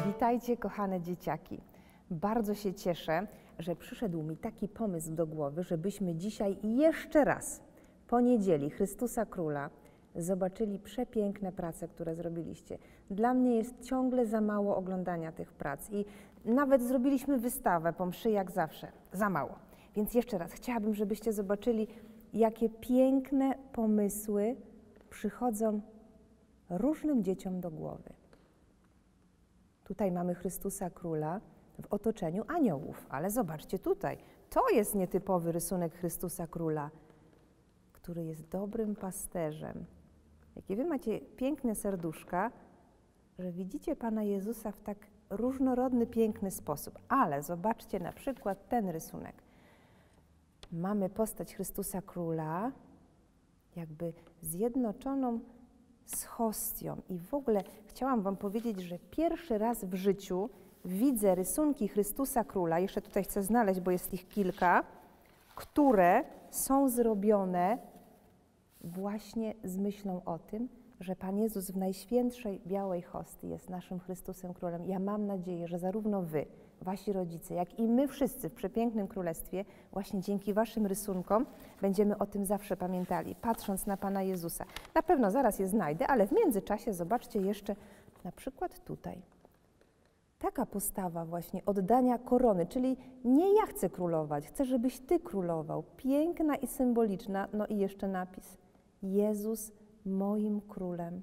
Witajcie, kochane dzieciaki. Bardzo się cieszę, że przyszedł mi taki pomysł do głowy, żebyśmy dzisiaj jeszcze raz, po niedzieli Chrystusa Króla, zobaczyli przepiękne prace, które zrobiliście. Dla mnie jest ciągle za mało oglądania tych prac i nawet zrobiliśmy wystawę po mszy jak zawsze. Za mało. Więc jeszcze raz chciałabym, żebyście zobaczyli, jakie piękne pomysły przychodzą różnym dzieciom do głowy. Tutaj mamy Chrystusa Króla w otoczeniu aniołów, ale zobaczcie tutaj, to jest nietypowy rysunek Chrystusa Króla, który jest dobrym pasterzem. Jakie wy macie piękne serduszka, że widzicie Pana Jezusa w tak różnorodny, piękny sposób. Ale zobaczcie na przykład ten rysunek. Mamy postać Chrystusa Króla jakby zjednoczoną z hostią. I w ogóle chciałam wam powiedzieć, że pierwszy raz w życiu widzę rysunki Chrystusa Króla, jeszcze tutaj chcę znaleźć, bo jest ich kilka, które są zrobione właśnie z myślą o tym, że Pan Jezus w Najświętszej Białej Hostii jest naszym Chrystusem Królem. Ja mam nadzieję, że zarówno wy, wasi rodzice, jak i my wszyscy w przepięknym Królestwie, właśnie dzięki waszym rysunkom będziemy o tym zawsze pamiętali, patrząc na Pana Jezusa. Na pewno zaraz je znajdę, ale w międzyczasie zobaczcie jeszcze na przykład tutaj. Taka postawa właśnie oddania korony, czyli nie ja chcę królować, chcę, żebyś ty królował. Piękna i symboliczna, no i jeszcze napis. Jezus moim królem.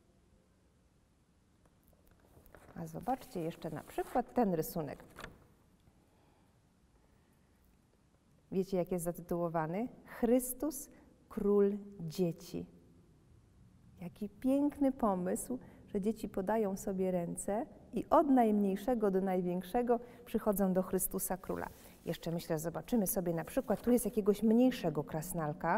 A zobaczcie jeszcze na przykład ten rysunek. Wiecie, jak jest zatytułowany? Chrystus, Król Dzieci. Jaki piękny pomysł, że dzieci podają sobie ręce i od najmniejszego do największego przychodzą do Chrystusa Króla. Jeszcze myślę, zobaczymy sobie na przykład, tu jest jakiegoś mniejszego krasnalka.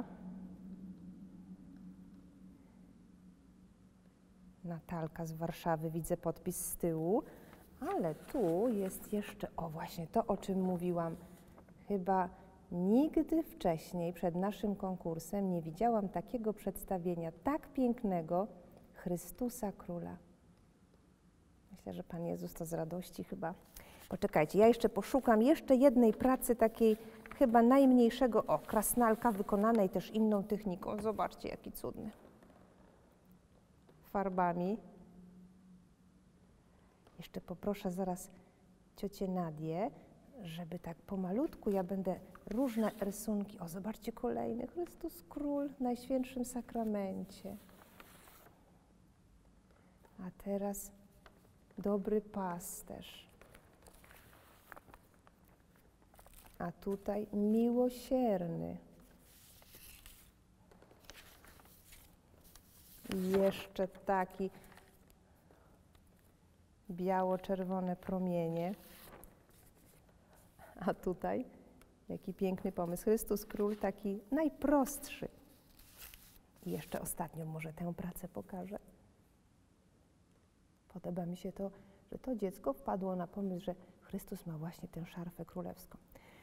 Natalka z Warszawy, widzę podpis z tyłu, ale tu jest jeszcze, o właśnie to, o czym mówiłam. Chyba nigdy wcześniej przed naszym konkursem nie widziałam takiego przedstawienia, tak pięknego Chrystusa Króla. Myślę, że Pan Jezus to z radości chyba. Poczekajcie, ja jeszcze poszukam jeszcze jednej pracy takiej chyba najmniejszego, o, krasnalka wykonanej też inną techniką. Zobaczcie, jaki cudny. Farbami. Jeszcze poproszę zaraz ciocię Nadię, żeby tak pomalutku, ja będę różne rysunki. O, zobaczcie, kolejny Chrystus Król w Najświętszym Sakramencie. A teraz dobry pasterz. A tutaj miłosierny. I jeszcze taki biało-czerwone promienie. A tutaj jaki piękny pomysł. Chrystus Król taki najprostszy. I jeszcze ostatnią może tę pracę pokażę. Podoba mi się to, że to dziecko wpadło na pomysł, że Chrystus ma właśnie tę szarfę królewską.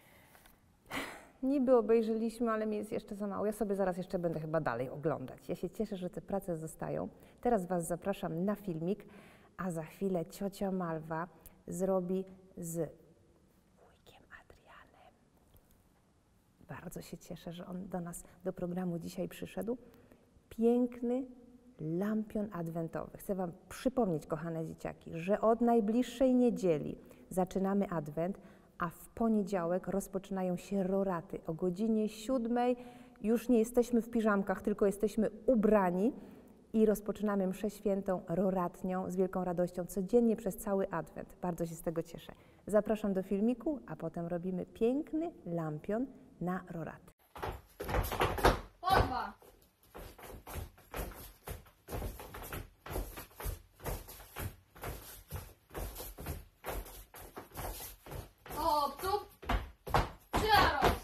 Niby obejrzeliśmy, ale mi jest jeszcze za mało. Ja sobie zaraz jeszcze będę chyba dalej oglądać. Ja się cieszę, że te prace zostają. Teraz was zapraszam na filmik, a za chwilę ciocia Malwa zrobi z wujkiem Adrianem. Bardzo się cieszę, że on do nas, do programu dzisiaj przyszedł. Piękny lampion adwentowy. Chcę wam przypomnieć, kochane dzieciaki, że od najbliższej niedzieli zaczynamy adwent, a w poniedziałek rozpoczynają się roraty. O godzinie 7 już nie jesteśmy w piżamkach, tylko jesteśmy ubrani i rozpoczynamy mszę świętą roratnią z wielką radością codziennie przez cały adwent. Bardzo się z tego cieszę. Zapraszam do filmiku, a potem robimy piękny lampion na roraty. Podwa! Hop, Jaros!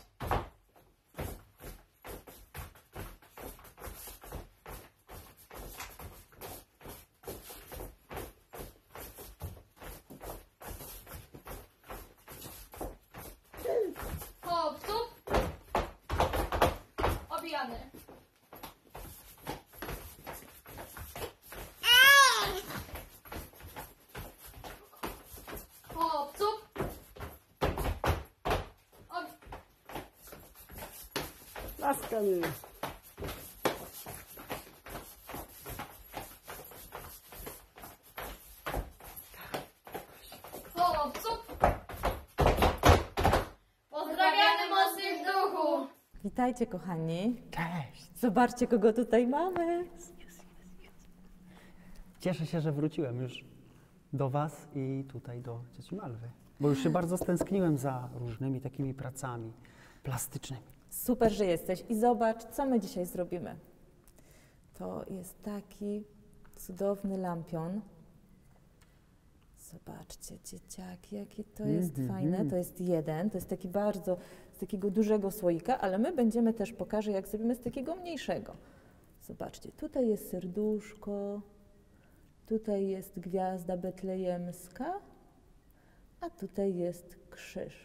Hop, obijany. Trzaskamy. Hop, cup. Pozdrawiamy mocnych duchu. Witajcie, kochani. Cześć. Zobaczcie, kogo tutaj mamy. Cieszę się, że wróciłem już do Was i tutaj do cioci Malwy, bo już się bardzo stęskniłem za różnymi takimi pracami plastycznymi. Super, że jesteś. I zobacz, co my dzisiaj zrobimy. To jest taki cudowny lampion. Zobaczcie, dzieciaki, jakie to jest fajne. To jest jeden, to jest taki bardzo, z takiego dużego słoika, ale my będziemy też, pokażę, jak zrobimy z takiego mniejszego. Zobaczcie, tutaj jest serduszko, tutaj jest gwiazda betlejemska, a tutaj jest krzyż.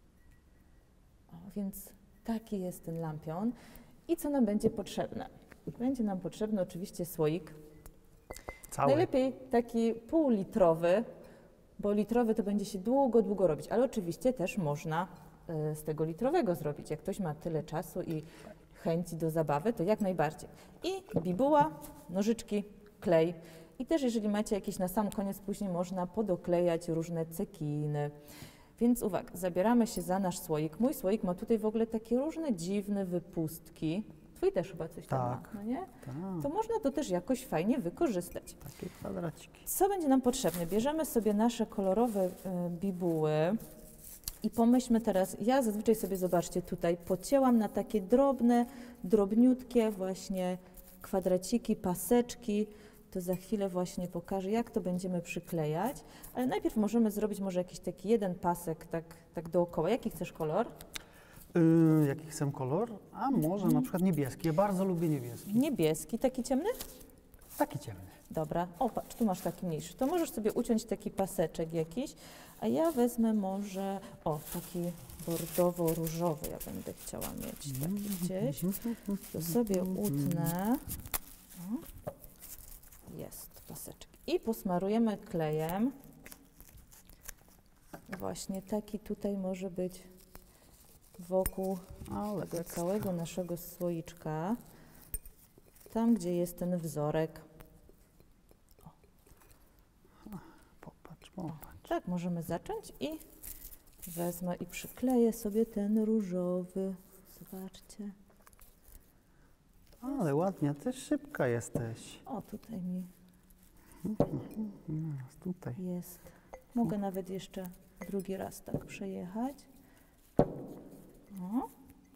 O, więc taki jest ten lampion. I co nam będzie potrzebne? Będzie nam potrzebny oczywiście słoik. Cały. Najlepiej taki półlitrowy, bo litrowy to będzie się długo robić, ale oczywiście też można z tego litrowego zrobić. Jak ktoś ma tyle czasu i chęci do zabawy, to jak najbardziej. I bibuła, nożyczki, klej. I też jeżeli macie jakieś na sam koniec, później można podoklejać różne cekiny. Więc uwaga, zabieramy się za nasz słoik. Mój słoik ma tutaj w ogóle takie różne dziwne wypustki. Twój też chyba coś tam Tak. ma, no nie? Tak, To można to też jakoś fajnie wykorzystać. takie kwadraciki. Co będzie nam potrzebne? Bierzemy sobie nasze kolorowe bibuły i pomyślmy teraz, ja zazwyczaj sobie, zobaczcie, tutaj pocięłam na takie drobne, drobniutkie właśnie kwadraciki, paseczki. To za chwilę właśnie pokażę, jak to będziemy przyklejać, ale najpierw możemy zrobić może jakiś taki jeden pasek tak dookoła. Jaki chcesz kolor? Jaki chcę kolor? A może na przykład niebieski. Ja bardzo lubię niebieski. Niebieski, taki ciemny? Taki ciemny. Dobra, o patrz, tu masz taki mniejszy. To możesz sobie uciąć taki paseczek jakiś, a ja wezmę może, o, taki bordowo-różowy ja będę chciała mieć taki gdzieś. To sobie utnę. O, jest paseczek. I posmarujemy klejem. Właśnie taki tutaj może być wokół Ale tego ekstra. całego naszego słoiczka. Tam, gdzie jest ten wzorek. Popatrz, popatrz. Tak, możemy zacząć i wezmę i przykleję sobie ten różowy. Zobaczcie. Ale ładnie, ty szybka jesteś. O, tutaj mi Tutaj. jest. Mogę nawet jeszcze drugi raz tak przejechać. O.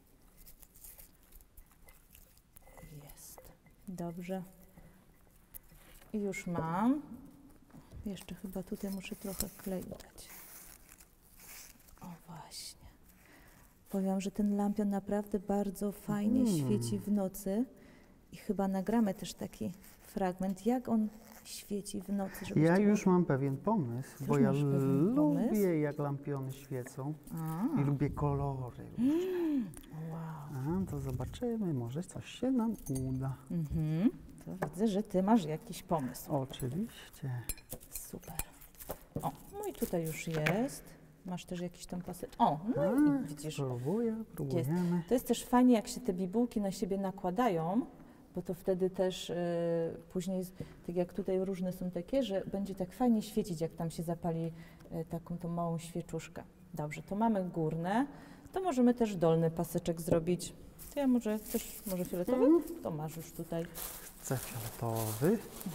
Jest. Dobrze. I już mam. Jeszcze chyba tutaj muszę trochę kleju dać. O właśnie. Powiem, że ten lampion naprawdę bardzo fajnie świeci w nocy i chyba nagramy też taki fragment, jak on świeci w nocy. Ja żebyście już mam pewien pomysł, Już bo ja masz pewien pomysł? lubię jak lampiony świecą i lubię kolory. Wow. A, to zobaczymy, może coś się nam uda. To widzę, że ty masz jakiś pomysł. Oczywiście. Super. O, no i tutaj już jest. Masz też jakiś tam pasek. O, no i widzisz. Próbujemy. To jest też fajnie, jak się te bibułki na siebie nakładają, bo to wtedy też później, tak jak tutaj różne są takie, że będzie tak fajnie świecić, jak tam się zapali taką tą małą świeczuszkę. Dobrze, to mamy górne, to możemy też dolny paseczek zrobić. To ja może też, może fioletowy? To masz już tutaj. Chcę fioletowy.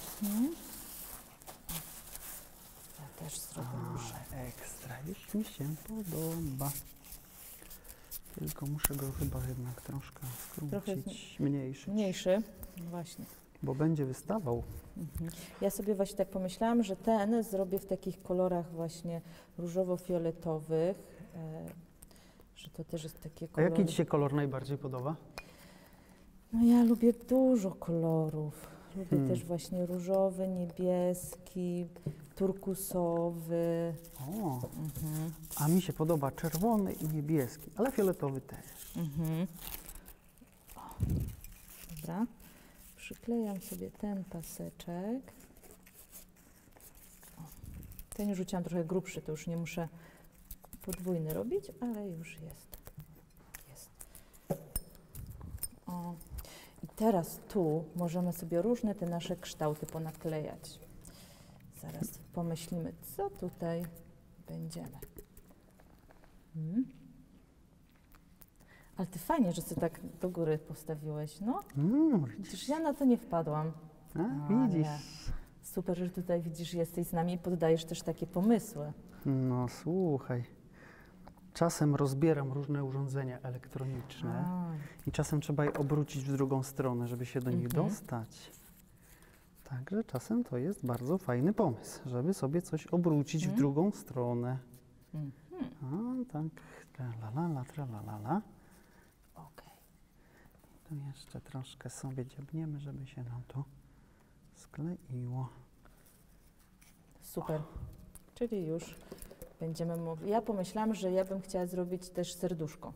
Ja też zrobię muszę. Ekstra, już mi się podoba. Tylko muszę go chyba jednak troszkę Trochę skrócić, mniejszy, Mniejszy, no właśnie. bo będzie wystawał. Ja sobie właśnie tak pomyślałam, że ten zrobię w takich kolorach właśnie różowo-fioletowych, że to też jest takie A kolory. jaki Ci się kolor najbardziej podoba? No ja lubię dużo kolorów. Lubię też właśnie różowy, niebieski, turkusowy. O, a mi się podoba czerwony i niebieski, ale fioletowy też. Dobra. Przyklejam sobie ten paseczek. O, ten już rzuciłam trochę grubszy, to już nie muszę podwójny robić, ale już jest. Jest. Teraz tu możemy sobie różne te nasze kształty ponaklejać. Zaraz pomyślimy, co tutaj będziemy. Ale ty fajnie, że sobie tak do góry postawiłeś, no. Widzisz, ja na to nie wpadłam. Widzisz. Ale super, że tutaj widzisz, jesteś z nami i poddajesz też takie pomysły. No słuchaj, czasem rozbieram różne urządzenia elektroniczne i czasem trzeba je obrócić w drugą stronę, żeby się do nich dostać. Także czasem to jest bardzo fajny pomysł, żeby sobie coś obrócić w drugą stronę. A tak, tralalala, tralalala. Okej. Tu jeszcze troszkę sobie dziabniemy, żeby się nam to skleiło. Super. Czyli już będziemy mogli. Ja pomyślałam, że ja bym chciała zrobić też serduszko.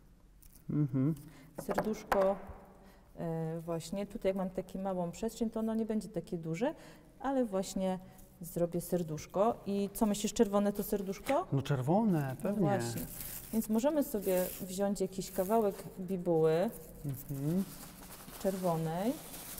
Serduszko właśnie tutaj, jak mam taką małą przestrzeń, to ono nie będzie takie duże, ale właśnie zrobię serduszko. I co myślisz, czerwone to serduszko? No czerwone, No pewnie. właśnie. Więc możemy sobie wziąć jakiś kawałek bibuły czerwonej.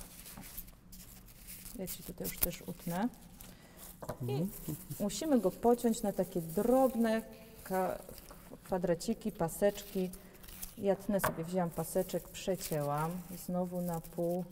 Ja ci tutaj już też utnę. I musimy go pociąć na takie drobne kwadraciki, paseczki. Ja tnę sobie, wzięłam paseczek, przecięłam, znowu na pół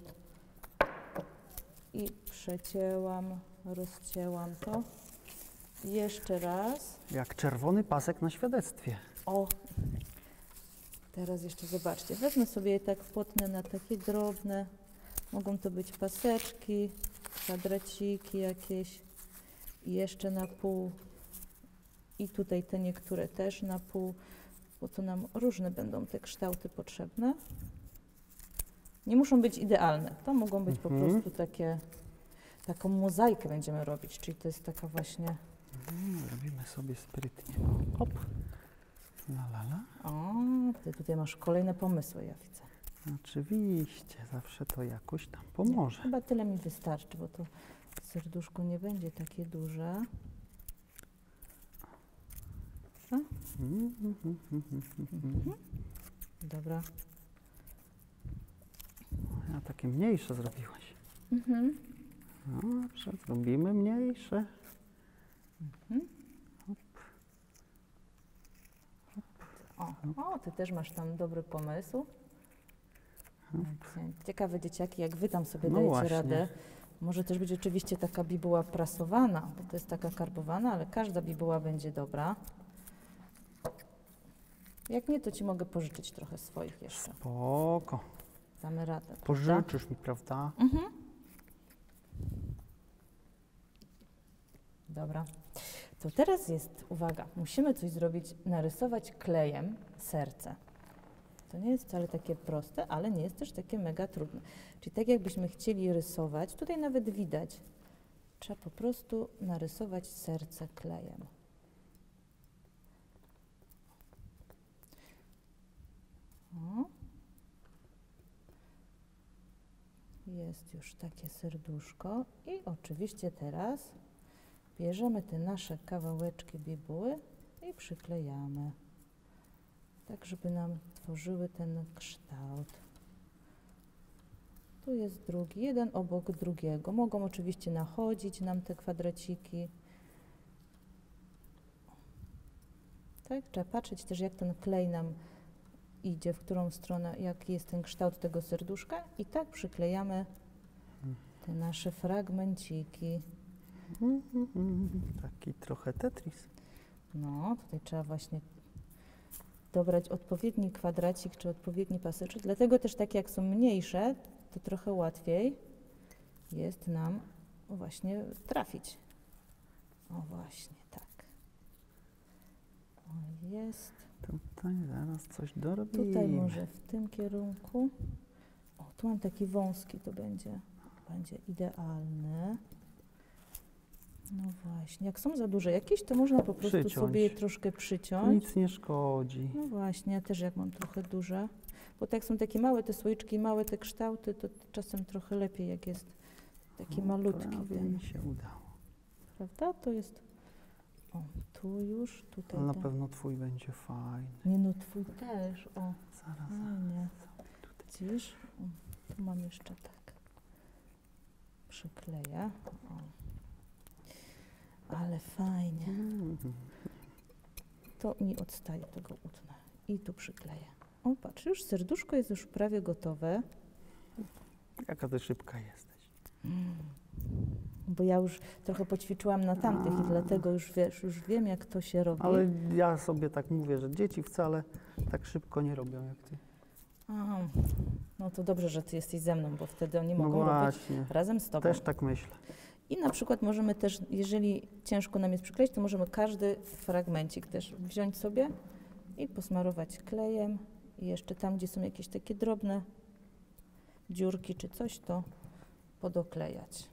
i przecięłam, rozcięłam to. Jeszcze raz. Jak czerwony pasek na świadectwie. O, teraz jeszcze zobaczcie, wezmę sobie je tak, potnę na takie drobne, mogą to być paseczki, kwadraciki jakieś i jeszcze na pół i tutaj te niektóre też na pół, bo to nam różne będą te kształty potrzebne. Nie muszą być idealne, to mogą być po prostu takie, taką mozaikę będziemy robić, czyli to jest taka właśnie... Robimy sobie sprytnie. Hop. La, la, la. O, ty tutaj masz kolejne pomysły, ja widzę. Oczywiście, zawsze to jakoś tam pomoże. Chyba tyle mi wystarczy, bo to serduszko nie będzie takie duże. Dobra. A takie mniejsze zrobiłaś. Dobrze, zrobimy mniejsze. O, ty też masz tam dobry pomysł. Ciekawe dzieciaki, jak wy tam sobie No dajecie właśnie. radę. Może też być oczywiście taka bibuła prasowana, bo to jest taka karbowana, ale każda bibuła będzie dobra. Jak nie, to ci mogę pożyczyć trochę swoich jeszcze. Spoko. Damy radę. prawda? Pożyczysz mi, prawda? Dobra. To teraz jest, uwaga, musimy coś zrobić, narysować klejem serce. To nie jest wcale takie proste, ale nie jest też takie mega trudne. Czyli tak jakbyśmy chcieli rysować, tutaj nawet widać, trzeba po prostu narysować serce klejem. O. Jest już takie serduszko i oczywiście teraz bierzemy te nasze kawałeczki bibuły i przyklejamy, tak żeby nam tworzyły ten kształt. Tu jest drugi, jeden obok drugiego. Mogą oczywiście nachodzić nam te kwadraciki. Tak, trzeba patrzeć też, jak ten klej nam idzie, w którą stronę, jaki jest ten kształt tego serduszka i tak przyklejamy te nasze fragmenciki. Taki trochę Tetris. No, tutaj trzeba właśnie dobrać odpowiedni kwadracik czy odpowiedni paseczek. Dlatego też takie jak są mniejsze, to trochę łatwiej jest nam właśnie trafić. O właśnie, tak. O, jest. Tutaj zaraz coś dorobimy. Tutaj może w tym kierunku. O, tu mam taki wąski, to będzie idealny. No właśnie, jak są za duże jakieś, to można po prostu Przyciąć. sobie je troszkę przyciąć. Nic nie szkodzi. No właśnie, ja też jak mam trochę duże, bo tak są takie małe te słoiczki, małe te kształty, to czasem trochę lepiej jak jest taki malutki. Prawie mi się udało. Prawda? To jest, o, tu już, tutaj Ale na ten. pewno twój będzie fajny. Nie no, twój też, o, Zaraz, fajnie. Widzisz? Tu mam jeszcze tak. Przykleję. O. Ale fajnie. To mi odstaje, tego utnę. I tu przykleję. O, patrz, już serduszko jest już prawie gotowe. Jaka ty szybka jesteś. Bo ja już trochę poćwiczyłam na tamtych i dlatego już wiesz, już wiem, jak to się robi. Ale ja sobie tak mówię, że dzieci wcale tak szybko nie robią jak ty. A, no to dobrze, że ty jesteś ze mną, bo wtedy oni No mogą robić właśnie, razem z tobą. też tak myślę. I na przykład możemy też, jeżeli ciężko nam jest przykleić, to możemy każdy fragmencik też wziąć sobie i posmarować klejem. I jeszcze tam, gdzie są jakieś takie drobne dziurki czy coś, to podoklejać.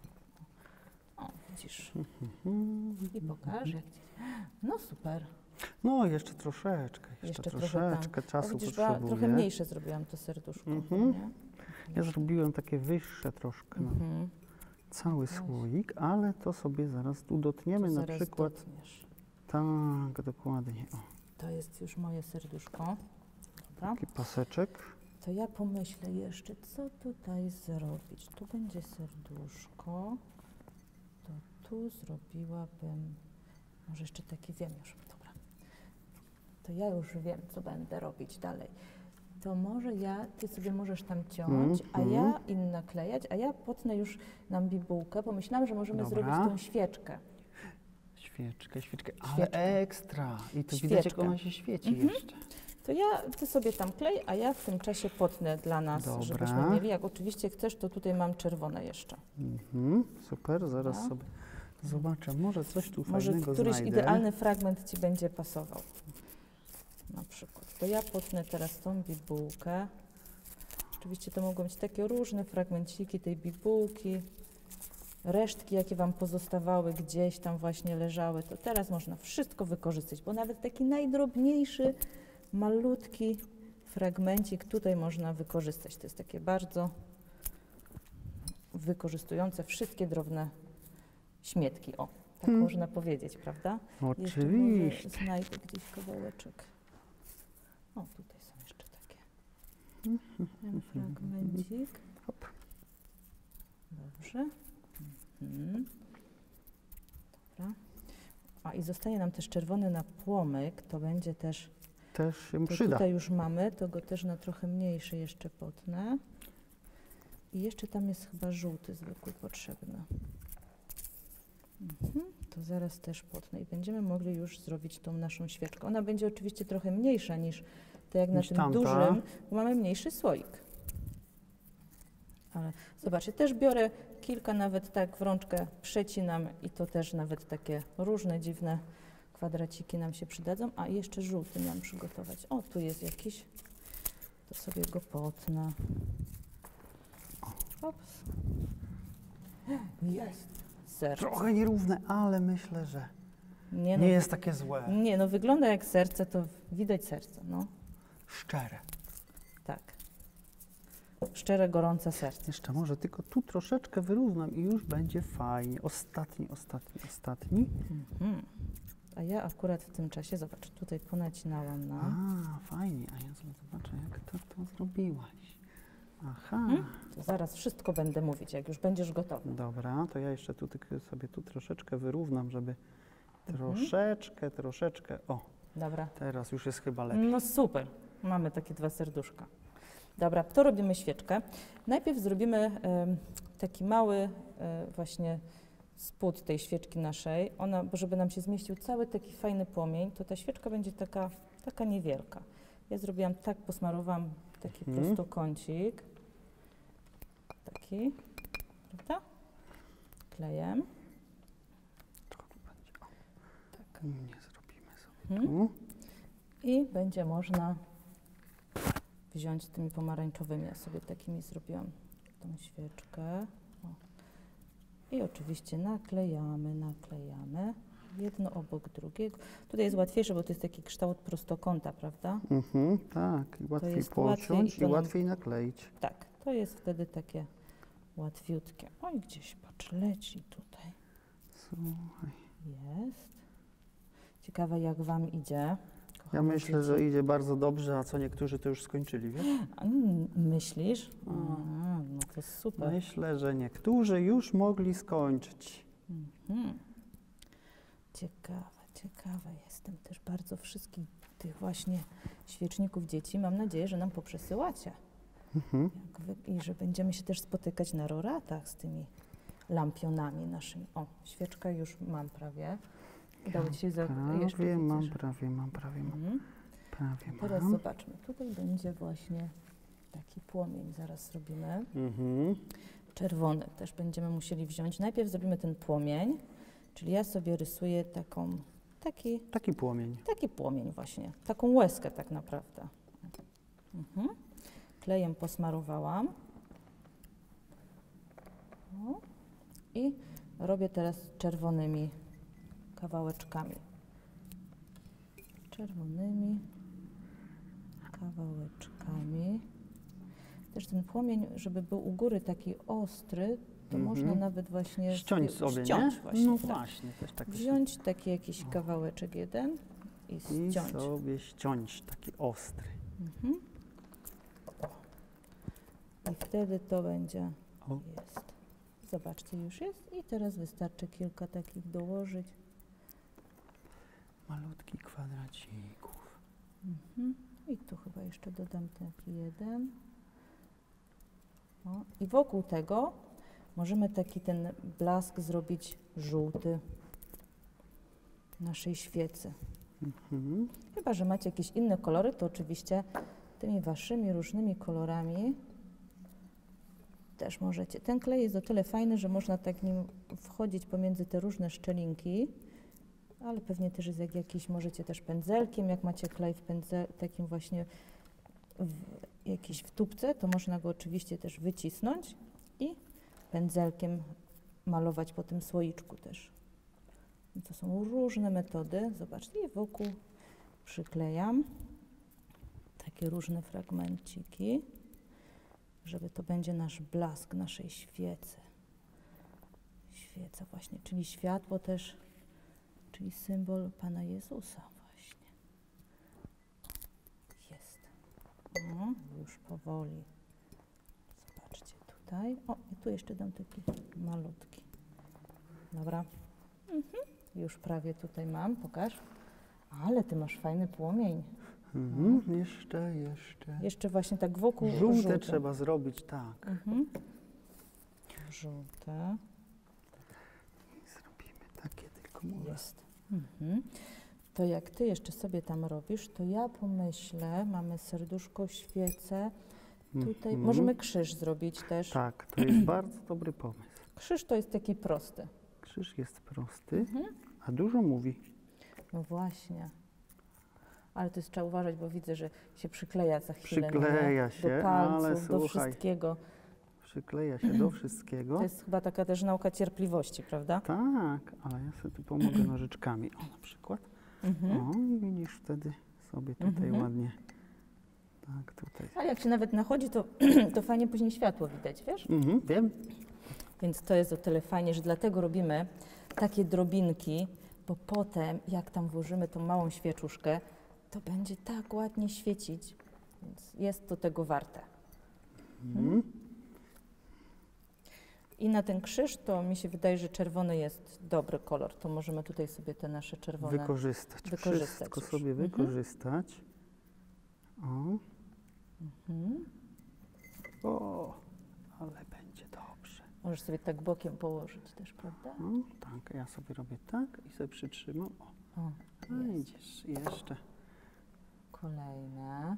O, widzisz. I pokaż. Jak no super. No, jeszcze troszeczkę, Jeszcze troszeczkę O, czasu widzisz, potrzebuję. trochę mniejsze zrobiłam to serduszko. Nie? Ja zrobiłem takie wyższe troszkę, no. Cały słoik, ale to sobie zaraz tu dotniemy Tu na zaraz przykład. dotkniesz. Tak, dokładnie. O, To jest już moje serduszko. Dobra. taki paseczek. To ja pomyślę jeszcze, co tutaj zrobić. Tu będzie serduszko, to tu zrobiłabym, może jeszcze taki, wiem już, dobra. To ja już wiem, co będę robić dalej. To może ty sobie możesz tam ciąć, a ja naklejać, a ja potnę już nam bibułkę. Pomyślałam, że możemy Dobra. zrobić tą świeczkę. Świeczkę, ale Świeczkę. ekstra. I to widać, jak Świeczkę. ona się świeci jeszcze. To ty sobie tam klej, a ja w tym czasie potnę dla nas, Dobra. żebyśmy mieli. Jak oczywiście chcesz, to tutaj mam czerwone jeszcze. Super, zaraz Dobra. sobie zobaczę. Może coś tu Może fajnego któryś znajdę. idealny fragment ci będzie pasował. Na przykład. To ja potnę teraz tą bibułkę. Oczywiście to mogą być takie różne fragmenciki tej bibułki. Resztki, jakie wam pozostawały gdzieś tam właśnie leżały, to teraz można wszystko wykorzystać, bo nawet taki najdrobniejszy, malutki fragmencik tutaj można wykorzystać. To jest takie bardzo wykorzystujące wszystkie drobne śmietki. O, tak można powiedzieć, prawda? Jeszcze Oczywiście. może znajdę gdzieś kawałeczek. O, tutaj są jeszcze takie. Ten fragmencik. Hop. Dobrze. Dobra. A i zostaje nam też czerwony napłomyk, to będzie też, Też się to przyda. tutaj już mamy, to go też na trochę mniejszy jeszcze potnę. I jeszcze tam jest chyba żółty zwykły potrzebny. To zaraz też potnę i będziemy mogli już zrobić tą naszą świeczkę. Ona będzie oczywiście trochę mniejsza niż to jak na Niż tym tamta. dużym, bo mamy mniejszy słoik. Ale zobaczcie, też biorę kilka nawet tak w rączkę, przecinam i to też nawet takie różne dziwne kwadraciki nam się przydadzą. A jeszcze żółty miałam przygotować. O, tu jest jakiś, to sobie go potnę. Ops. Jest. Serce. Trochę nierówne, ale myślę, że Nie, nie jest takie złe. Nie, no wygląda jak serce, to widać serce, no. Szczere. Tak. Szczere, gorące serce. Jeszcze może tylko tu troszeczkę wyrównam i już będzie fajnie. Ostatni. A ja akurat w tym czasie, zobacz, tutaj ponacinałam nam. Fajnie. A ja sobie zobaczę, jak to zrobiłaś. Aha. To zaraz wszystko będę mówić, jak już będziesz gotowy. Dobra, to ja jeszcze tu tylko sobie tu troszeczkę wyrównam, żeby troszeczkę. O, Dobra. teraz już jest chyba lepiej. No super. Mamy takie dwa serduszka. Dobra, to robimy świeczkę. Najpierw zrobimy taki mały właśnie spód tej świeczki naszej. Ona, żeby nam się zmieścił cały taki fajny płomień, to ta świeczka będzie taka niewielka. Ja zrobiłam tak, posmarowałam taki prostokącik. Taki, prawda? Klejem. To tu będzie. O, Tak. nie zrobimy sobie tu. I będzie można wziąć tymi pomarańczowymi. Ja sobie takimi zrobiłam tą świeczkę. O. I oczywiście naklejamy. Jedno obok drugiego. Tutaj jest łatwiejsze, bo to jest taki kształt prostokąta, prawda? Tak, i łatwiej jest pociąć łatwiej i i to nam- łatwiej nakleić. Tak, to jest wtedy takie łatwiutkie. Oj, gdzieś patrz, leci tutaj. Słuchaj. Jest. Ciekawe, jak wam idzie, Ja myślę, że idzie bardzo dobrze, a co niektórzy to już skończyli, wiesz? Myślisz? No to super. Myślę, że niektórzy już mogli skończyć. Ciekawa jestem też bardzo wszystkich tych właśnie świeczników dzieci. Mam nadzieję, że nam poprzesyłacie. I że będziemy się też spotykać na roratach z tymi lampionami naszymi. O, świeczkę już mam prawie. Udało ci się jeszcze Prawie mam, widzisz. prawie mam. Teraz zobaczmy. Tutaj będzie właśnie taki płomień. Zaraz zrobimy. Czerwony też będziemy musieli wziąć. Najpierw zrobimy ten płomień, czyli ja sobie rysuję taki płomień właśnie, taką łezkę tak naprawdę. Klejem posmarowałam. O. I robię teraz czerwonymi kawałeczkami. Też ten płomień, żeby był u góry taki ostry, to można nawet właśnie ściąć sobie, nie? Właśnie, No tak. właśnie, też tak. Wziąć taki jakiś kawałeczek jeden i I ściąć. sobie ściąć, taki ostry. I wtedy to będzie, O. jest. Zobaczcie, już jest. I teraz wystarczy kilka takich dołożyć. Malutki kwadracików. I tu chyba jeszcze dodam taki jeden. O. I wokół tego możemy taki ten blask zrobić żółty naszej świecy. Chyba że macie jakieś inne kolory, to oczywiście tymi waszymi różnymi kolorami też możecie. Ten klej jest o tyle fajny, że można tak nim wchodzić pomiędzy te różne szczelinki, ale pewnie też jest jakiś, możecie też pędzelkiem, jak macie klej w takim właśnie jakiś w tubce, to można go oczywiście też wycisnąć i pędzelkiem malować po tym słoiczku też. I to są różne metody. Zobaczcie, i wokół przyklejam takie różne fragmenciki, żeby to będzie nasz blask naszej świecy. Świeca właśnie, czyli światło też, czyli symbol Pana Jezusa właśnie. Jest. O, już powoli. Zobaczcie tutaj. O, i tu jeszcze dam taki malutki. Dobra. Już prawie tutaj mam, pokaż. Ale ty masz fajny płomień. Jeszcze. Jeszcze właśnie tak wokół Żółte trzeba zrobić, tak. Żółte. Zrobimy takie tylko mówię. Jest. To jak ty jeszcze sobie tam robisz, to ja pomyślę, mamy serduszko, świecę. Tutaj możemy krzyż zrobić też. Tak, to jest bardzo dobry pomysł. Krzyż to jest taki prosty. Krzyż jest prosty, a dużo mówi. No właśnie. Ale to jest, trzeba uważać, bo widzę, że się przykleja za chwilę. Przykleja nie? się, do palców, ale do słuchaj. wszystkiego. Przykleja się do wszystkiego. To jest chyba taka też nauka cierpliwości, prawda? Tak, ale ja sobie tu pomogę nożyczkami. O, na przykład. O, i widzisz, wtedy sobie tutaj ładnie. Tak, tutaj. Ale jak się nawet nachodzi, to, to fajnie później światło widać, wiesz? Wiem. Więc to jest o tyle fajnie, że dlatego robimy takie drobinki, bo potem jak tam włożymy tą małą świeczuszkę, to będzie tak ładnie świecić, więc jest to tego warte. I na ten krzyż to mi się wydaje, że czerwony jest dobry kolor, to możemy tutaj sobie te nasze czerwone Wykorzystać. Wszystko już. sobie wykorzystać. O, ale będzie dobrze. Możesz sobie tak bokiem położyć też, prawda? O, tak, ja sobie robię tak i sobie przytrzymam. O, O, a jest. idziesz, jeszcze. Kolejne.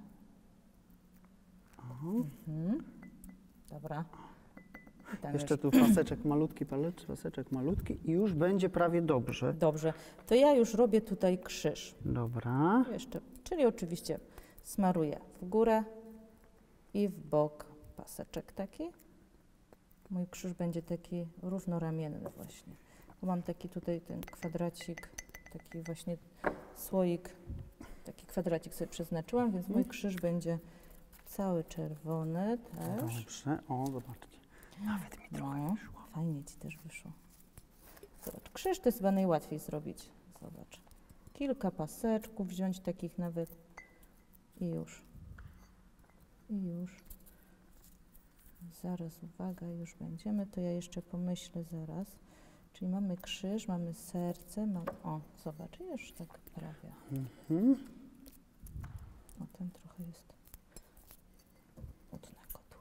O, Dobra. I tam jeszcze tu paseczek malutki, paseczek malutki i już będzie prawie dobrze. Dobrze. To ja już robię tutaj krzyż. Dobra. Jeszcze, czyli oczywiście smaruję w górę i w bok paseczek taki. Mój krzyż będzie taki równoramienny właśnie. Bo mam taki tutaj ten kwadracik, taki właśnie słoik, taki kwadracik sobie przeznaczyłam, więc mój krzyż będzie cały czerwony też. Dobrze. O, zobaczcie. Nawet mi trochę No, wyszło. fajnie ci też wyszło. Zobacz, krzyż to jest chyba najłatwiej zrobić. Zobacz. kilka paseczków wziąć takich nawet i już. I już. Zaraz, uwaga, już będziemy, to ja jeszcze pomyślę zaraz. Czyli mamy krzyż, mamy serce, o, zobacz, już tak prawie. O, ten trochę jest nudnego tu.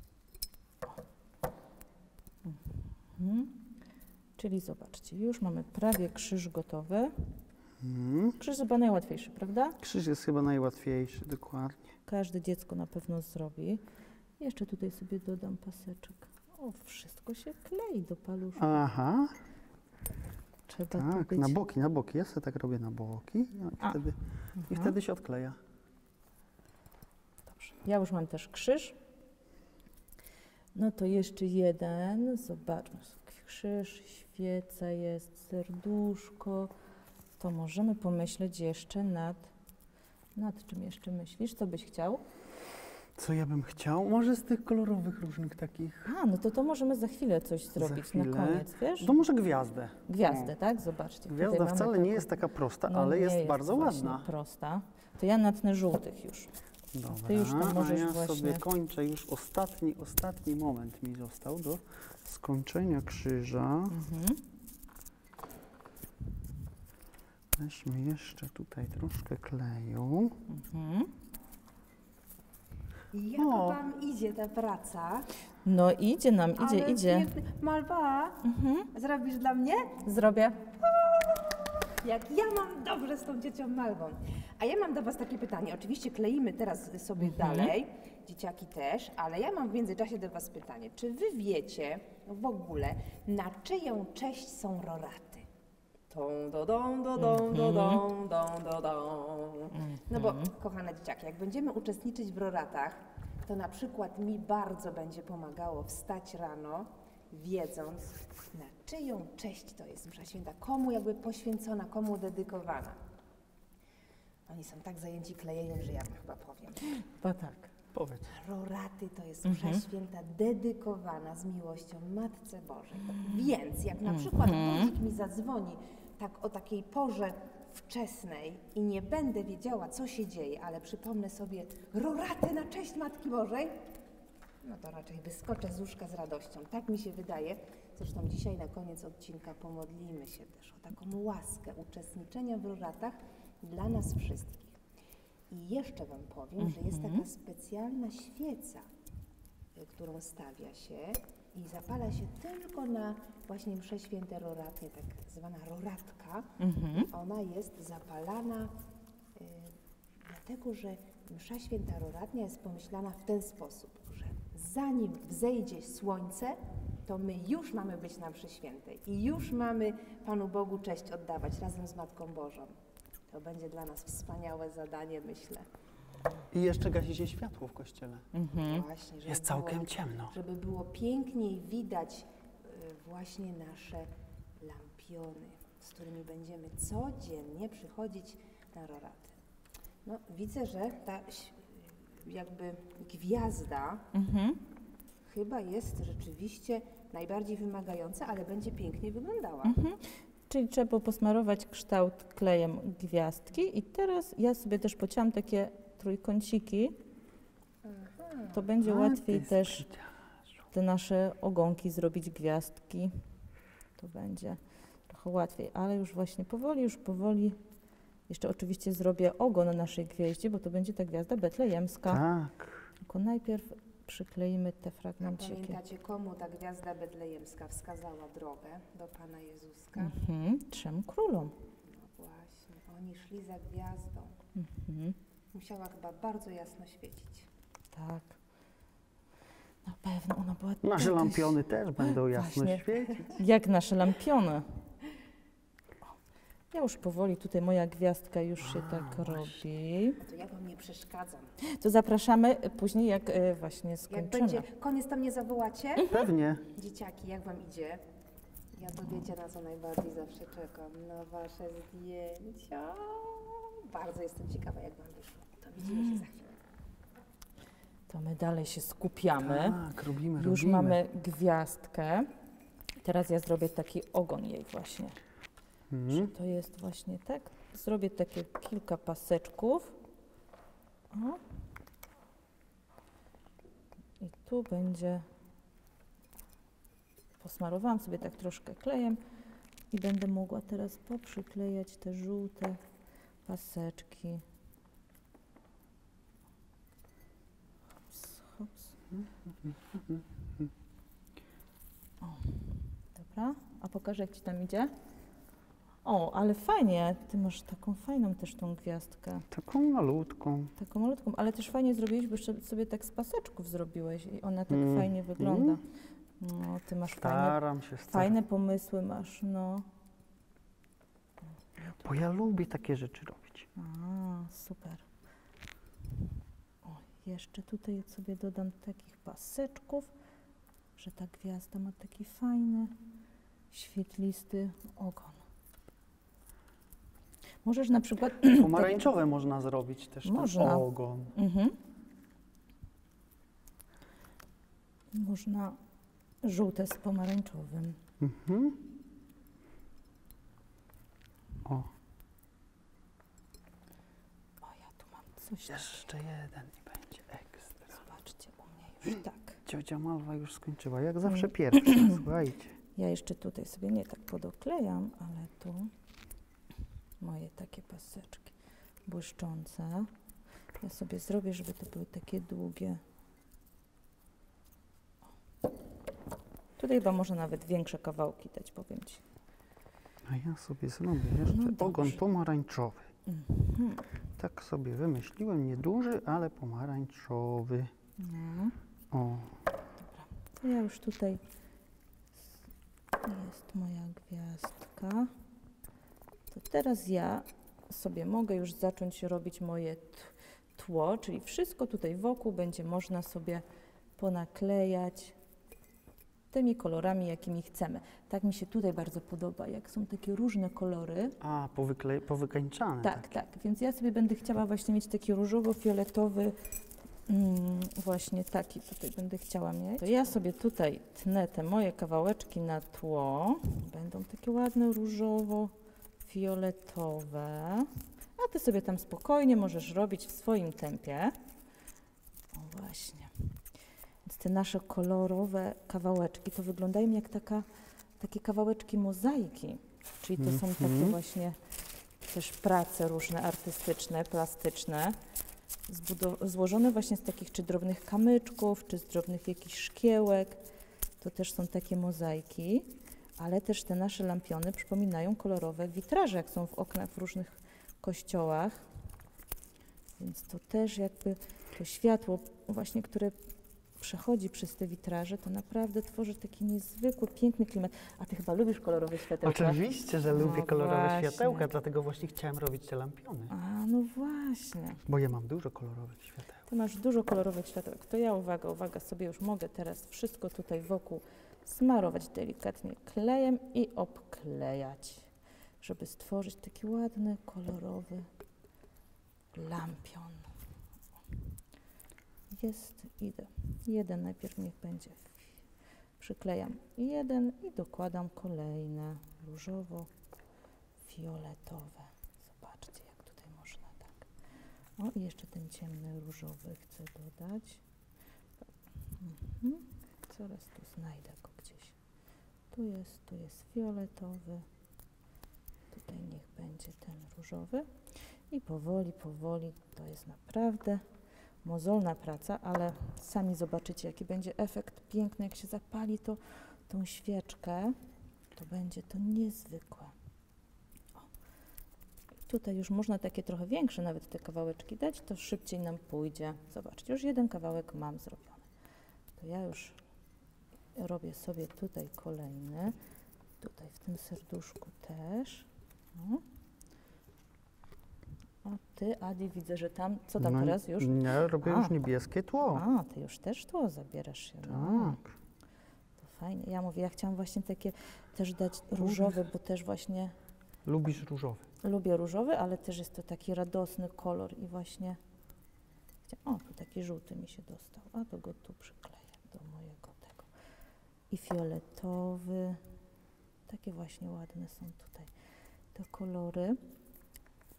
Czyli zobaczcie, już mamy prawie krzyż gotowy. Krzyż chyba najłatwiejszy, prawda? Krzyż jest chyba najłatwiejszy, dokładnie. Każde dziecko na pewno zrobi. Jeszcze tutaj sobie dodam paseczek. O, wszystko się klei do paluszka. Aha, Trzeba tak, tu być... na boki. Ja sobie tak robię na boki no i wtedy się odkleja. Dobrze. Ja już mam też krzyż. No to jeszcze jeden. Zobaczmy. Krzyż, świeca jest, serduszko. To możemy pomyśleć jeszcze nad czym jeszcze myślisz? Co byś chciał? Co ja bym chciał? Może z tych kolorowych różnych takich. No to możemy za chwilę coś zrobić na koniec, wiesz? To może gwiazdę. Gwiazdę, tak? Zobaczcie. tutaj Gwiazda mamy wcale nie taką- jest taka prosta, No ale nie jest bardzo właśnie ładna. prosta. To ja natnę żółtych już. Dobra, Ty już tam możesz a ja właśnie- sobie kończę już ostatni moment mi został do skończenia krzyża. Weźmy jeszcze tutaj troszkę kleju. Jak wam idzie ta praca? No idzie nam, Ale idzie. piękny. Malwa, zrobisz dla mnie? Zrobię. Jak ja mam dobrze z tą dziecią Malwą. A ja mam do was takie pytanie. Oczywiście kleimy teraz sobie dalej, dzieciaki też, ale ja mam w międzyczasie do was pytanie. Czy wy wiecie w ogóle, na czyją cześć są roraty? Tą, do, dom, do, dom, do, dom, dom, do, dom. No bo, kochane dzieciaki, jak będziemy uczestniczyć w roratach, to na przykład mi bardzo będzie pomagało wstać rano, wiedząc, na czyją cześć to jest msza święta, komu jakby poświęcona, komu dedykowana. Oni są tak zajęci klejeniem, że ja wam chyba powiem. Chyba tak. Powiedz. Roraty to jest msza święta dedykowana z miłością Matce Bożej. Więc jak na przykład budzik mi zadzwoni tak o takiej porze wczesnej i nie będę wiedziała, co się dzieje, ale przypomnę sobie roraty na cześć Matki Bożej, no to raczej wyskoczę z łóżka z radością. Tak mi się wydaje. Zresztą dzisiaj na koniec odcinka pomodlimy się też o taką łaskę uczestniczenia w roratach dla nas wszystkich. I jeszcze wam powiem, że jest taka specjalna świeca, którą stawia się i zapala się tylko na właśnie msze święte roratnie, tak zwana roratka. I ona jest zapalana dlatego, że msza święta roratnia jest pomyślana w ten sposób, że zanim wzejdzie słońce, to my już mamy być na mszy świętej i już mamy Panu Bogu cześć oddawać razem z Matką Bożą. To będzie dla nas wspaniałe zadanie, myślę. I jeszcze gasi się światło w kościele. Właśnie, żeby Jest całkiem było, ciemno. Żeby było piękniej widać właśnie nasze lampiony, z którymi będziemy codziennie przychodzić na roraty. No, widzę, że ta jakby gwiazda chyba jest rzeczywiście najbardziej wymagająca, ale będzie pięknie wyglądała. Czyli trzeba było posmarować kształt klejem gwiazdki i teraz ja sobie też pociąłam takie trójkąciki. To będzie łatwiej też te nasze ogonki zrobić gwiazdki. To będzie trochę łatwiej, ale już właśnie powoli. Jeszcze oczywiście zrobię ogon naszej gwieździe, bo to będzie ta gwiazda betlejemska. Tak. Tylko najpierw przykleimy te A fragmenciki. pamiętacie, komu ta gwiazda betlejemska wskazała drogę do Pana Jezuska? 3 królom. No właśnie, oni szli za gwiazdą. Musiała chyba bardzo jasno świecić. Tak. Na pewno ona była Nasze jakaś- lampiony też będą jasno Właśnie. świecić. Jak nasze lampiony. Ja już powoli, tutaj moja gwiazdka już się tak robi. No to ja wam nie przeszkadzam. To zapraszamy później, jak właśnie Jak skończymy. będzie koniec, to mnie zawołacie? Pewnie. Dzieciaki, jak wam idzie? Ja to wiecie, na co najbardziej zawsze czekam. Na wasze zdjęcia. Bardzo jestem ciekawa, jak wam wyszło. To widzimy się za chwilę. To my dalej się skupiamy. Tak, robimy. Już mamy gwiazdkę. Teraz ja zrobię taki ogon jej właśnie. Czy to jest właśnie tak? zrobię takie kilka paseczków. O. I tu będzie, posmarowałam sobie tak troszkę klejem i będę mogła teraz poprzyklejać te żółte paseczki. Hops, hops. O, dobra, a pokażę, jak Ci tam idzie. O, ale fajnie, Ty masz taką fajną też tą gwiazdkę. Taką malutką. Taką malutką, ale też fajnie zrobiłeś, bo jeszcze sobie tak z paseczków zrobiłeś i ona tak fajnie wygląda. No, Ty masz Staram się. fajne pomysły masz, no. Bo ja lubię takie rzeczy robić. A, super. O, jeszcze tutaj sobie dodam takich paseczków, że ta gwiazda ma taki fajny, świetlisty ogon. Możesz na przykład... Pomarańczowe można zrobić też Można. ten ogon. Mhm. Można żółte z pomarańczowym. Mhm. O, O, ja tu mam coś takiego. jeszcze jeden i będzie ekstra. Zobaczcie, u mnie już tak. Ciocia Malwa już skończyła, jak zawsze pierwsza, słuchajcie. Ja jeszcze tutaj sobie nie tak podoklejam, ale tu moje takie paseczki błyszczące. Ja sobie zrobię, żeby to były takie długie. O. Tutaj chyba można nawet większe kawałki dać, powiem Ci. A ja sobie zrobię jeszcze No ogon dobrze. pomarańczowy. Mhm. Tak sobie wymyśliłem, nieduży, ale pomarańczowy. No. O, To ja już tutaj jest moja gwiazdka. To teraz ja sobie mogę już zacząć robić moje tło, czyli wszystko tutaj wokół będzie można sobie ponaklejać tymi kolorami, jakimi chcemy. Tak mi się tutaj bardzo podoba, jak są takie różne kolory. a powykańczane. Tak, tak, więc ja sobie będę chciała właśnie mieć taki różowo-fioletowy, właśnie taki tutaj będę chciała mieć. To ja sobie tutaj tnę te moje kawałeczki na tło. Będą takie ładne różowo-fioletowe. A Ty sobie tam spokojnie możesz robić w swoim tempie. O właśnie. Więc te nasze kolorowe kawałeczki to wyglądają jak takie kawałeczki mozaiki. Czyli to są takie właśnie też prace różne artystyczne, plastyczne, złożone właśnie z takich czy drobnych kamyczków, czy z drobnych jakichś szkiełek. To też są takie mozaiki, ale też te nasze lampiony przypominają kolorowe witraże, jak są w oknach w różnych kościołach. Więc to też jakby to światło właśnie, które przechodzi przez te witraże, to naprawdę tworzy taki niezwykły, piękny klimat. A Ty chyba lubisz kolorowe światełka? Oczywiście, że No lubię kolorowe właśnie. światełka, dlatego właśnie chciałem robić te lampiony. A, no właśnie. Bo ja mam dużo kolorowych świateł. Ty masz dużo kolorowych światełek. To ja, uwaga, sobie już mogę teraz wszystko tutaj wokół smarować delikatnie klejem i obklejać, żeby stworzyć taki ładny, kolorowy lampion. Idę. Jeden najpierw niech będzie. Przyklejam jeden i dokładam kolejne różowo-fioletowe. Zobaczcie, jak tutaj można tak. O, i jeszcze ten ciemny różowy chcę dodać. Zaraz tu znajdę go gdzieś. Tu jest fioletowy. Tutaj niech będzie ten różowy. I powoli, to jest naprawdę mozolna praca, ale sami zobaczycie, jaki będzie efekt piękny, jak się zapali tą świeczkę, to będzie to niezwykłe. O. Tutaj już można takie trochę większe nawet te kawałeczki dać, to szybciej nam pójdzie. Zobaczcie, już jeden kawałek mam zrobiony. To ja już robię sobie tutaj kolejny, tutaj w tym serduszku też. O. O, Ty, Adi, widzę, że tam, co tam teraz już? Ja robię już niebieskie tło. A, Ty już też tło zabierasz się. No. Tak. To fajnie. Ja mówię, ja chciałam właśnie takie też dać różowe, bo też właśnie Lubisz różowy? lubię różowy, ale też jest to taki radosny kolor i właśnie o, tu taki żółty mi się dostał, a to go tu przykleję do mojego tego. I fioletowy. Takie właśnie ładne są tutaj te kolory.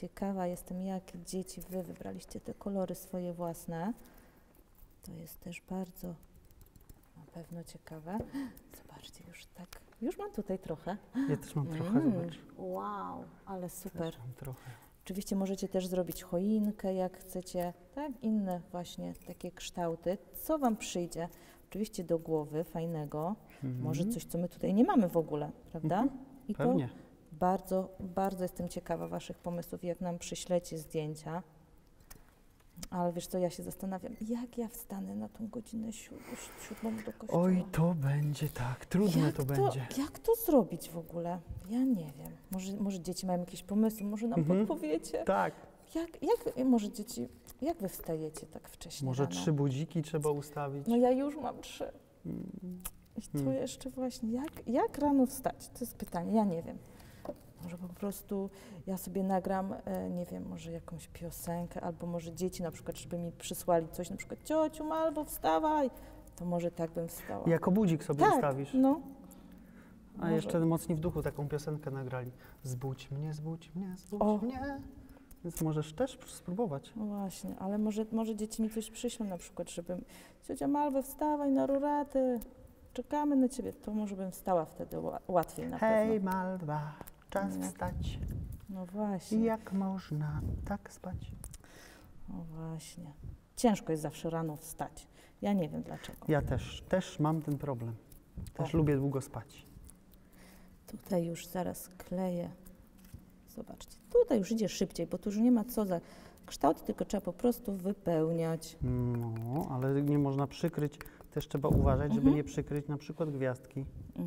Ciekawa jestem, jakie dzieci wy wybraliście te kolory swoje własne. To jest też bardzo na pewno ciekawe. Zobaczcie, już tak, już mam tutaj trochę. Ja też mam trochę, zobacz. Wow, ale super. Też mam trochę. Oczywiście możecie też zrobić choinkę, jak chcecie, tak? Inne właśnie takie kształty. Co wam przyjdzie? Oczywiście do głowy fajnego. Może coś, co my tutaj nie mamy w ogóle, prawda? I Pewnie. to bardzo, bardzo jestem ciekawa waszych pomysłów, jak nam przyślecie zdjęcia. Ale wiesz co, ja się zastanawiam, jak ja wstanę na tą godzinę 7 do kościoła. Oj, to będzie tak, trudne Jak to będzie. Jak to zrobić w ogóle? Ja nie wiem. Może dzieci mają jakieś pomysły, może nam podpowiecie? Tak. Może dzieci, jak wy wstajecie tak wcześnie Może rano? 3 budziki trzeba ustawić. No ja już mam 3. I to jeszcze właśnie, jak rano wstać? To jest pytanie, ja nie wiem. Może po prostu ja sobie nagram, nie wiem, może jakąś piosenkę, albo może dzieci na przykład, żeby mi przysłali coś, na przykład ciociu Malwo, wstawaj, to może tak bym wstała. Jako budzik sobie Tak, ustawisz. no. A może. jeszcze mocni w duchu taką piosenkę nagrali. Zbudź mnie, zbudź mnie, zbudź O. mnie. Więc możesz też spróbować. No właśnie, ale może dzieci mi coś przyślą na przykład, żebym ciocia Malwo, wstawaj na ruraty, czekamy na ciebie. To może bym wstała wtedy łatwiej na Hej, pewno. Malwa, czas Nie. wstać. No właśnie, Jak można tak spać? no właśnie. Ciężko jest zawsze rano wstać. Ja nie wiem dlaczego. Ja też mam ten problem. Też O. lubię długo spać. Tutaj już zaraz kleję. Zobaczcie, tutaj już idzie szybciej, bo tu już nie ma co za kształt, tylko trzeba po prostu wypełniać. No, ale nie można przykryć. Też trzeba uważać, żeby nie przykryć na przykład gwiazdki.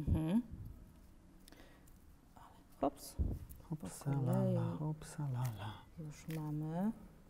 Hops, Hopsalala, hopsalala. już mamy.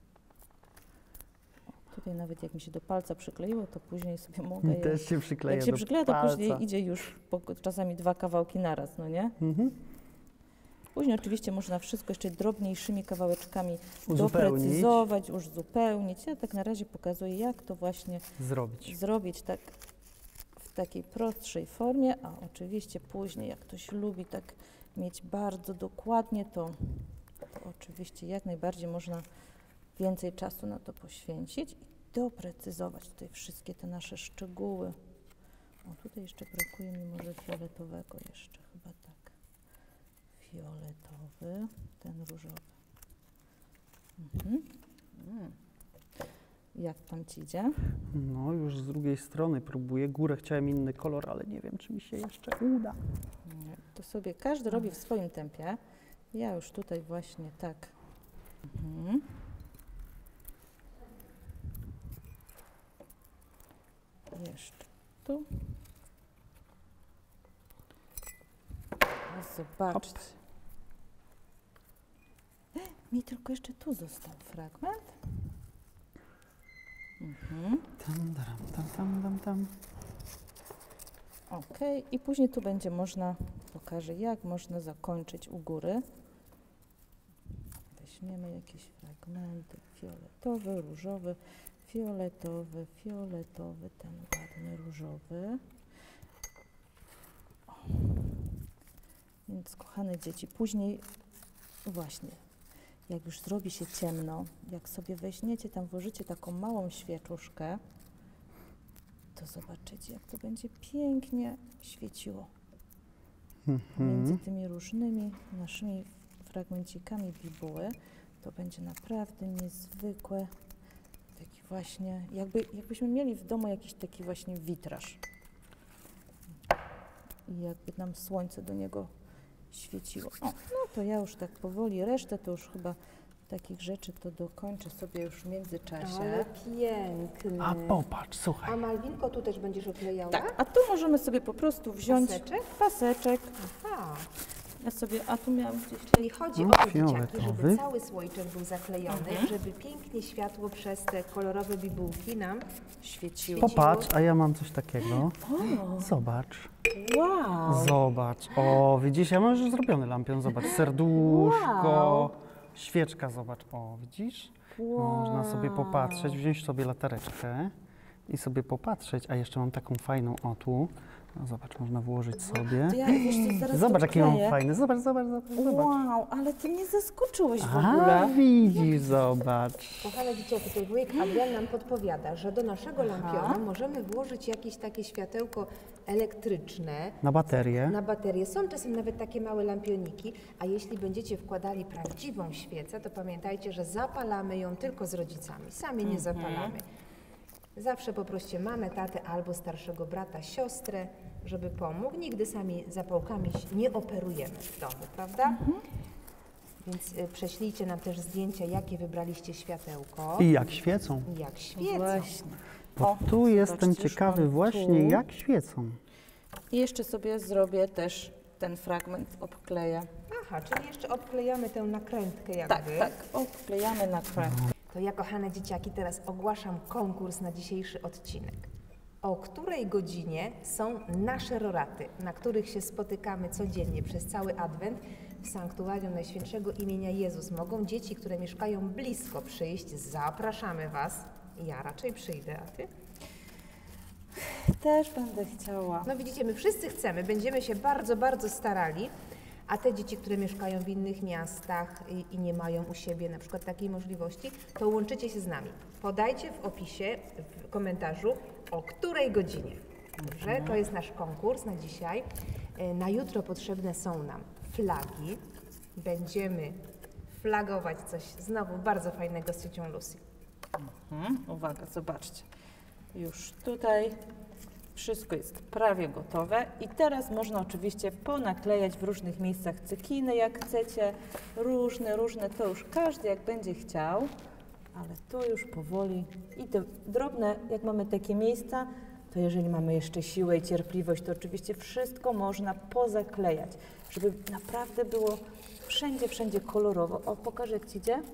O, tutaj nawet jak mi się do palca przykleiło, to później sobie mogę je... Też się przykleja Jak się do przykleja, to palca. później idzie już czasami 2 kawałki naraz, no nie? Mhm. Później oczywiście można wszystko jeszcze drobniejszymi kawałeczkami Uzupełnić. doprecyzować, uzupełnić. Ja tak na razie pokazuję, jak to właśnie zrobić tak w takiej prostszej formie, a oczywiście później, jak ktoś lubi tak mieć bardzo dokładnie, to oczywiście jak najbardziej można więcej czasu na to poświęcić i doprecyzować tutaj wszystkie te nasze szczegóły. O, tutaj jeszcze brakuje mi może fioletowego jeszcze, chyba tak. Fioletowy, ten różowy. Jak tam ci idzie? No, już z drugiej strony próbuję. Górę chciałem inny kolor, ale nie wiem, czy mi się jeszcze uda. To sobie każdy robi w swoim tempie. Ja już tutaj właśnie tak. Jeszcze tu. Zobaczcie. Mi tylko jeszcze tu został fragment. Tam, tam. Ok, i później tu będzie można, pokażę jak można zakończyć u góry. Weźmiemy jakieś fragmenty, fioletowy, różowy, fioletowy, ten ładny różowy. O. Więc kochane dzieci, później właśnie, jak już zrobi się ciemno, jak sobie weźmiecie tam, włożycie taką małą świeczuszkę, to zobaczycie, jak to będzie pięknie świeciło. Między tymi różnymi naszymi fragmencikami bibuły to będzie naprawdę niezwykłe, taki właśnie, jakbyśmy mieli w domu jakiś taki właśnie witraż. I jakby nam słońce do niego świeciło. O, no to ja już tak powoli, resztę to już chyba takich rzeczy to dokończę sobie już w międzyczasie. Ale piękny. A popatrz, słuchaj. A Malwinko, tu też będziesz oklejała? Tak, a tu możemy sobie po prostu wziąć paseczek. Aha. Ja sobie, a tu miałam gdzieś... Czyli chodzi o to, dzieciaki, fioletowy. żeby cały słoiczek był zaklejony, żeby pięknie światło przez te kolorowe bibułki nam Świeciło. Popatrz, a ja mam coś takiego. Zobacz. Wow! Zobacz. O, widzisz, ja mam już zrobiony lampion. Zobacz, serduszko, Wow. świeczka, zobacz. O, widzisz? Wow. Można sobie popatrzeć, wziąć sobie latareczkę i sobie popatrzeć. A jeszcze mam taką fajną tu. No zobacz, można włożyć sobie. To ja wiesz, zaraz Zobacz, to jaki mam wkleję. fajny. Zobacz. Wow, ale ty mnie zaskoczyłeś w A, ogóle. widzisz, zobacz. Kochane dzieciaki, tutaj wujek Adrian nam podpowiada, że do naszego lampiona możemy włożyć jakieś takie światełko elektryczne Na baterię. na baterię. Są czasem nawet takie małe lampioniki, a jeśli będziecie wkładali prawdziwą świecę, to pamiętajcie, że zapalamy ją tylko z rodzicami. Sami nie zapalamy. Zawsze poproście mamę, tatę albo starszego brata, siostrę, żeby pomógł. Nigdy sami zapałkami się nie operujemy w domu, prawda? Więc prześlijcie nam też zdjęcia, jakie wybraliście światełko I jak świecą. i jak świecą. Właśnie. Bo O, tu jestem zobaczcie, już ciekawy mam właśnie, tu. jak świecą. I jeszcze sobie zrobię też ten fragment, obkleję. Aha, czyli jeszcze obklejamy tę nakrętkę jakby. Tak, obklejamy na kręg. To ja, kochane dzieciaki, teraz ogłaszam konkurs na dzisiejszy odcinek. O której godzinie są nasze roraty, na których się spotykamy codziennie przez cały Adwent w Sanktuarium Najświętszego imienia Jezus. Mogą dzieci, które mieszkają blisko, przyjść. Zapraszamy Was. Ja raczej przyjdę, a Ty? Też będę chciała. No widzicie, my wszyscy chcemy, będziemy się bardzo, bardzo starali, a te dzieci, które mieszkają w innych miastach i nie mają u siebie na przykład takiej możliwości, to łączycie się z nami. Podajcie w opisie, w komentarzu, o której godzinie. Dobrze? To jest nasz konkurs na dzisiaj. Na jutro potrzebne są nam flagi. Będziemy flagować coś znowu bardzo fajnego z ciocią Lucy. Uwaga, zobaczcie. Już tutaj wszystko jest prawie gotowe i teraz można oczywiście ponaklejać w różnych miejscach cekiny, jak chcecie, różne, to już każdy jak będzie chciał, ale tu już powoli i te drobne, jak mamy takie miejsca, to jeżeli mamy jeszcze siłę i cierpliwość, to oczywiście wszystko można pozaklejać, żeby naprawdę było wszędzie kolorowo. O, pokażę jak Ci idzie.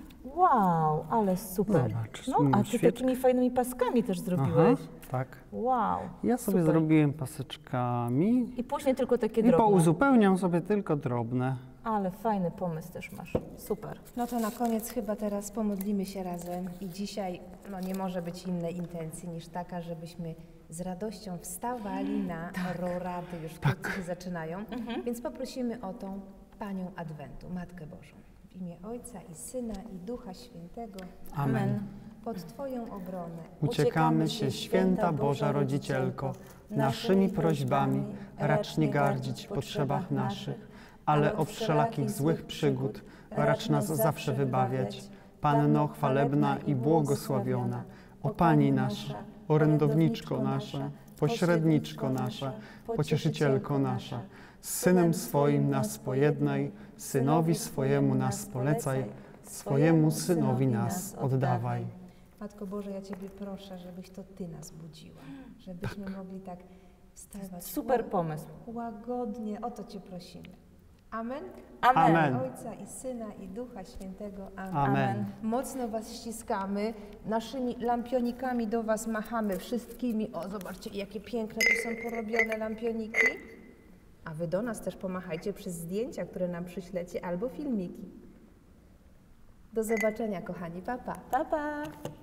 Wow, ale super. Zobacz, No, a Ty świeczka. takimi fajnymi paskami też Aha, zrobiłeś. tak. Wow. Ja sobie super. zrobiłem paseczkami I później tylko takie i drobne. pouzupełniam sobie tylko drobne. Ale fajny pomysł też masz. Super. No to na koniec chyba teraz pomodlimy się razem i dzisiaj nie może być innej intencji niż taka, żebyśmy z radością wstawali na roraty, już wkrótce się zaczynają, więc poprosimy o tą Panią Adwentu, Matkę Bożą. W imię Ojca i Syna i Ducha Świętego. Amen. Pod Twoją obronę Uciekamy się, święta Boża Rodzicielko, naszymi prośbami racz nie gardzić w potrzebach naszych, ale od wszelakich złych przygód racz nas zawsze wybawiać. Panno chwalebna i błogosławiona, o Pani nasza, orędowniczko nasza, pośredniczko nasza, pocieszycielko nasza, z Synem swoim nas pojednaj, Synowi swojemu nas polecaj, swojemu Synowi nas oddawaj. Matko Boże, ja Ciebie proszę, żebyś to Ty nas budziła, żebyśmy mogli tak wstawać Super pomysł. łagodnie, o to Cię prosimy. Amen? Amen. Ojca i Syna i Ducha Świętego. Amen. Amen. Mocno Was ściskamy, naszymi lampionikami do Was machamy wszystkimi. O, zobaczcie, jakie piękne tu są porobione lampioniki. A Wy do nas też pomachajcie przez zdjęcia, które nam przyślecie, albo filmiki. Do zobaczenia, kochani. Pa, pa. Pa, pa.